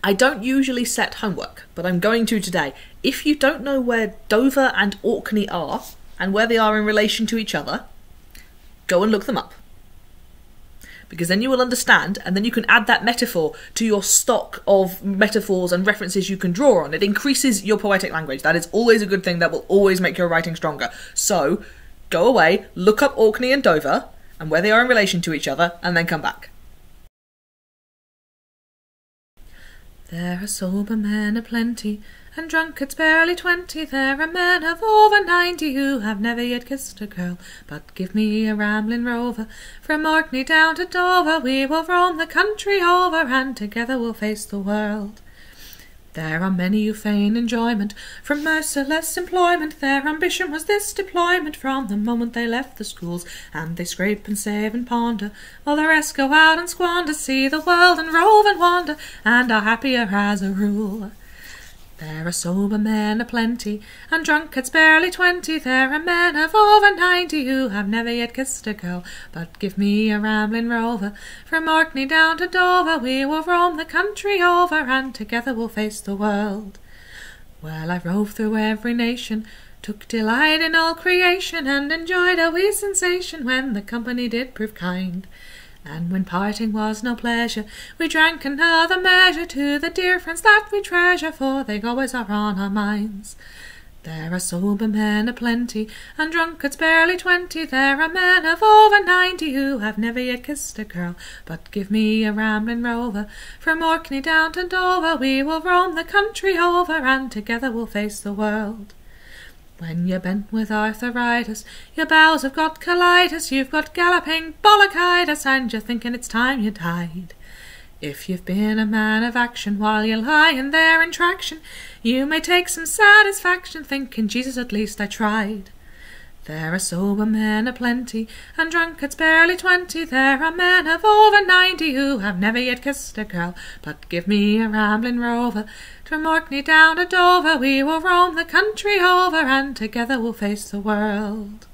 I don't usually set homework, but I'm going to today. If you don't know where Dover and Orkney are, and where they are in relation to each other, go and look them up. Because then you will understand, and then you can add that metaphor to your stock of metaphors and references you can draw on. It increases your poetic language. That is always a good thing. That will always make your writing stronger. So, go away, look up Orkney and Dover, and where they are in relation to each other, and then come back. There are sober men aplenty, and drunkards barely 20. There are men of over 90 who have never yet kissed a girl. But give me a Ramblin Rover, from Orkney down to Dover. We will roam the country over, and together we'll face the world. There are many who feign enjoyment from merciless employment. Their ambition was this deployment from the moment they left the schools, and they scrape and save and ponder, while the rest go out and squander, see the world and rove and wander, and are happier as a rule. There are sober men aplenty, and drunkards barely 20. There are men of over 90 who have never yet kissed a girl. But give me a Ramblin Rover, from Orkney down to Dover. We will roam the country over, and together we'll face the world. Well, I roved through every nation, took delight in all creation, and enjoyed a wee sensation when the company did prove kind. And when parting was no pleasure, we drank another measure to the dear friends that we treasure, for they always are on our minds. There are sober men aplenty, and drunkards barely 20. There are men of over 90 who have never yet kissed a girl. But give me a Ramblin Rover, from Orkney down to Dover. We will roam the country over, and together we'll face the world. When you're bent with arthritis, your bowels have got colitis, you've got galloping bollochitis, and you're thinking it's time you died. If you've been a man of action while you're lying there in traction, you may take some satisfaction thinking, Jesus, at least I tried. There are sober men aplenty, and drunkards barely 20. There are men of over 90 who have never yet kissed a girl. But give me a Ramblin Rover, from Orkney down to Dover. We will roam the country over, and together we'll face the world.